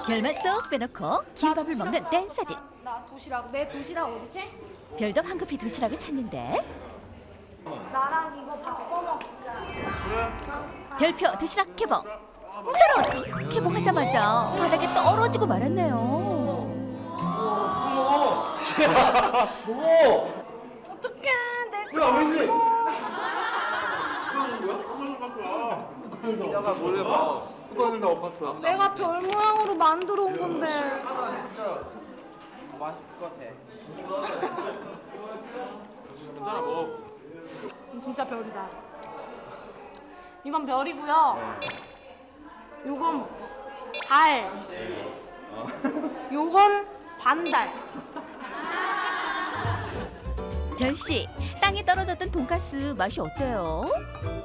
별만 쏙 빼놓고 김밥을 먹는 댄서들. 나 도시락, 내 도시락 어디지? 별도 황급히 도시락을 찾는데 나랑 이거 바꿔 먹자. 별표 도시락 개봉. 저런! 개봉하자마자 바닥에 떨어지고 말았네요. 어떡해, 내 야, 왜 그래? 야가 몰래 봐. 뚜껑을 다 엎었어. 내가 별 모양으로 만들어 온 건데. 맛있을 것 같아. 괜찮아 뭐. 진짜 별이다. 이건 별이고요. 요건 달. 요건 반달. 별씨, 땅에 떨어졌던 돈가스 맛이 어때요?